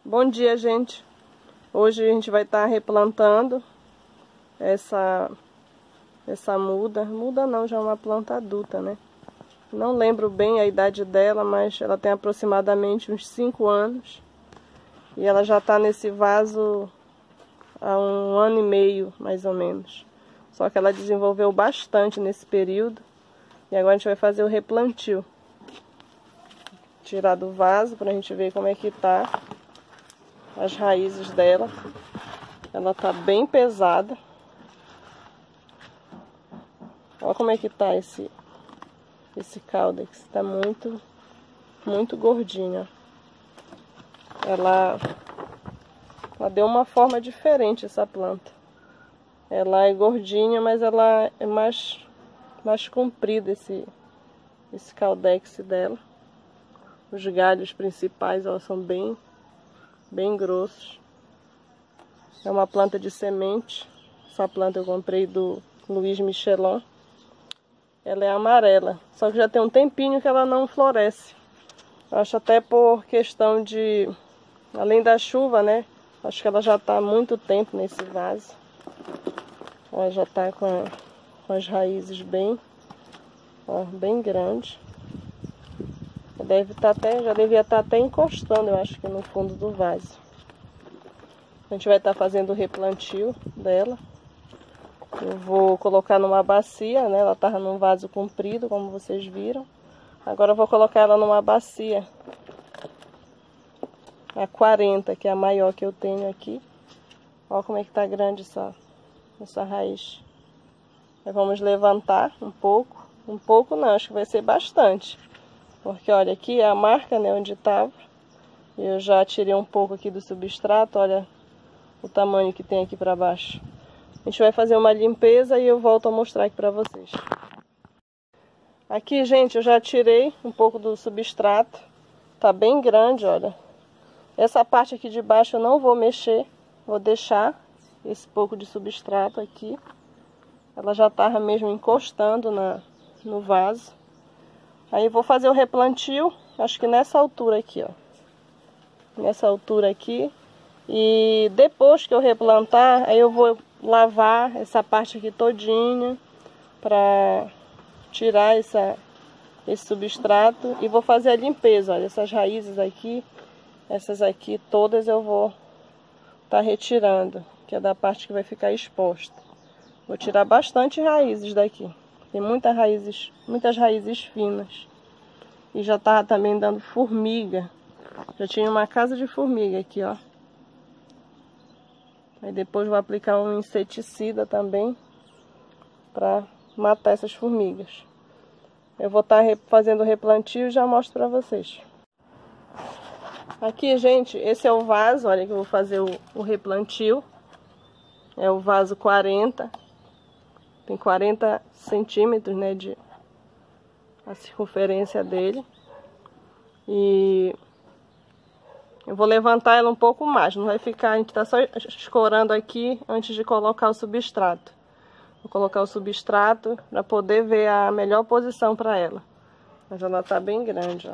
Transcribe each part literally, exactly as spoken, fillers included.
Bom dia, gente. Hoje a gente vai estar replantando essa essa muda. Muda não, já é uma planta adulta, né? Não lembro bem a idade dela, mas ela tem aproximadamente uns cinco anos. E ela já está nesse vaso há um ano e meio, mais ou menos. Só que ela desenvolveu bastante nesse período. E agora a gente vai fazer o replantio. Tirar do vaso para a gente ver como é que tá as raízes dela. Ela tá bem pesada. Olha como é que tá esse esse caudex, tá muito muito gordinha. Ela ela deu uma forma diferente essa planta. Ela é gordinha, mas ela é mais mais comprida esse esse caudex dela. Os galhos principais, elas são bem bem grossos. É uma planta de semente. Essa planta eu comprei do Luiz Michelon. Ela é amarela, só que já tem um tempinho que ela não floresce. Eu acho até por questão de, além da chuva, né? Acho que ela já está há muito tempo nesse vaso. Ela já está com, com as raízes bem, ó, bem grandes. Deve estar até, já devia estar até encostando, eu acho que no fundo do vaso. A gente vai estar fazendo o replantio dela. Eu vou colocar numa bacia, né? Ela estava num vaso comprido, como vocês viram. Agora eu vou colocar ela numa bacia. A quarenta, que é a maior que eu tenho aqui. Olha como é que tá grande essa, essa raiz. Aí vamos levantar um pouco. Um pouco não, acho que vai ser bastante. Porque olha, aqui é a marca, né, onde estava. Eu já tirei um pouco aqui do substrato, olha o tamanho que tem aqui para baixo. A gente vai fazer uma limpeza e eu volto a mostrar aqui para vocês. Aqui, gente, eu já tirei um pouco do substrato. Tá bem grande, olha. Essa parte aqui de baixo eu não vou mexer. Vou deixar esse pouco de substrato aqui. Ela já tava mesmo encostando na, no vaso. Aí eu vou fazer o replantio, acho que nessa altura aqui, ó. Nessa altura aqui. E depois que eu replantar, aí eu vou lavar essa parte aqui todinha para tirar essa, esse substrato e vou fazer a limpeza. Olha, essas raízes aqui, essas aqui todas eu vou estar tá retirando, que é da parte que vai ficar exposta. Vou tirar bastante raízes daqui. Tem muitas raízes, muitas raízes finas. E já tava também dando formiga. Já tinha uma casa de formiga aqui, ó. Aí depois vou aplicar um inseticida também para matar essas formigas. Eu vou estar fazendo o replantio e já mostro para vocês. Aqui, gente, esse é o vaso, olha que eu vou fazer o, o replantio. É o vaso quarenta. Tem quarenta centímetros, né, de a circunferência dele. E eu vou levantar ela um pouco mais, não vai ficar, a gente tá só escorando aqui antes de colocar o substrato. Vou colocar o substrato para poder ver a melhor posição para ela. Mas ela tá bem grande, ó.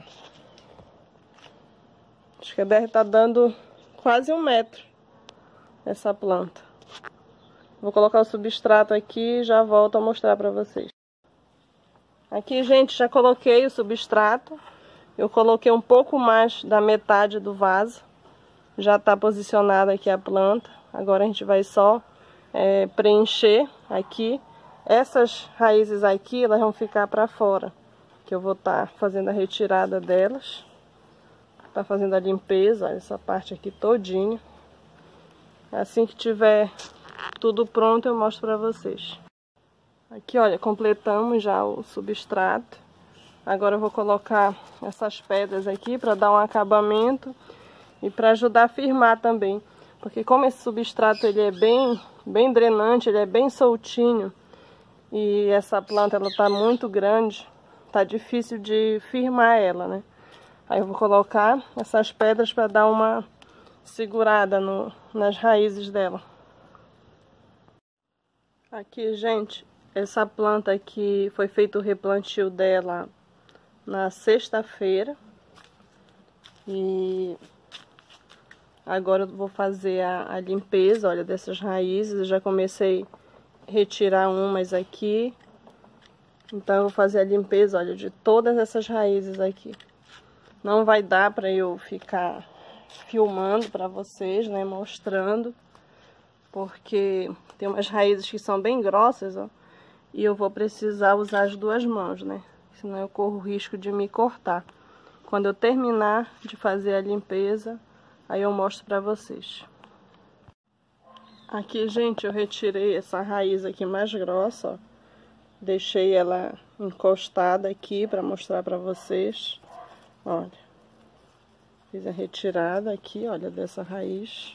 Acho que deve estar dando quase um metro essa planta. Vou colocar o substrato aqui e já volto a mostrar para vocês. Aqui, gente, já coloquei o substrato. Eu coloquei um pouco mais da metade do vaso. Já está posicionada aqui a planta. Agora a gente vai só é, preencher aqui. Essas raízes aqui, elas vão ficar para fora. Que eu vou estar tá fazendo a retirada delas. Tá fazendo a limpeza, olha, essa parte aqui todinha. Assim que tiver tudo pronto, eu mostro para vocês. Aqui, olha, completamos já o substrato. Agora eu vou colocar essas pedras aqui para dar um acabamento e para ajudar a firmar também. Porque como esse substrato ele é bem, bem drenante, ele é bem soltinho e essa planta ela tá muito grande, tá difícil de firmar ela, né? Aí eu vou colocar essas pedras para dar uma segurada no, nas raízes dela. Aqui, gente, essa planta aqui foi feito o replantio dela na sexta-feira. E Agora eu vou fazer a, a limpeza, olha, dessas raízes. Eu já comecei a retirar umas aqui. Então eu vou fazer a limpeza, olha, de todas essas raízes aqui. Não vai dar para eu ficar filmando para vocês, né, mostrando. Porque tem umas raízes que são bem grossas, ó. E eu vou precisar usar as duas mãos, né? Senão eu corro o risco de me cortar. Quando eu terminar de fazer a limpeza, aí eu mostro pra vocês. Aqui, gente, eu retirei essa raiz aqui mais grossa, ó. Deixei ela encostada aqui pra mostrar pra vocês. Olha. Fiz a retirada aqui, olha, dessa raiz.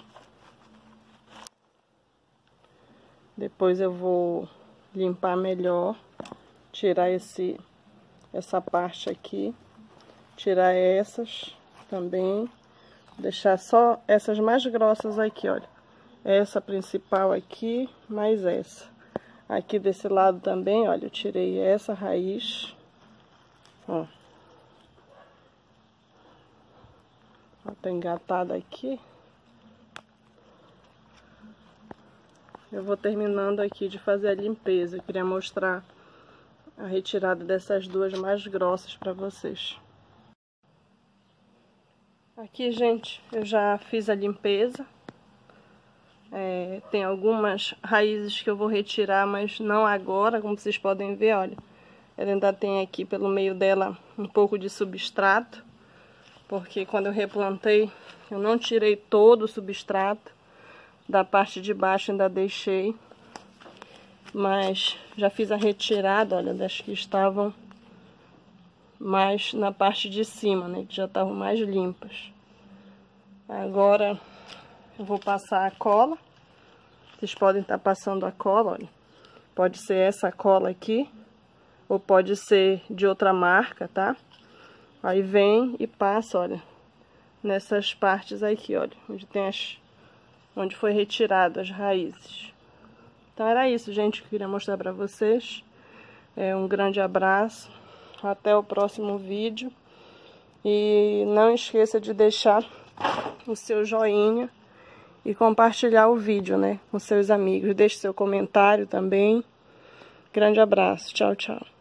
Depois eu vou limpar melhor, tirar esse, essa parte aqui, tirar essas também, deixar só essas mais grossas aqui, olha. Essa principal aqui, mais essa. Aqui desse lado também, olha, eu tirei essa raiz, ó. Ó, tá engatada aqui. Eu vou terminando aqui de fazer a limpeza. Eu queria mostrar a retirada dessas duas mais grossas para vocês. Aqui, gente, eu já fiz a limpeza. É, tem algumas raízes que eu vou retirar, mas não agora, como vocês podem ver, olha. Ela ainda tem aqui pelo meio dela um pouco de substrato. Porque quando eu replantei, eu não tirei todo o substrato. Da parte de baixo ainda deixei, mas já fiz a retirada, olha, das que estavam mais na parte de cima, né, que já estavam mais limpas. Agora eu vou passar a cola. Vocês podem estar passando a cola, olha. Pode ser essa cola aqui, ou pode ser de outra marca, tá? Aí vem e passa, olha, nessas partes aqui, olha, onde tem as... onde foi retirado as raízes. Então era isso, gente, que eu queria mostrar para vocês. É, um grande abraço, até o próximo vídeo. E não esqueça de deixar o seu joinha e compartilhar o vídeo, né, com seus amigos. Deixe seu comentário também. Grande abraço, tchau, tchau.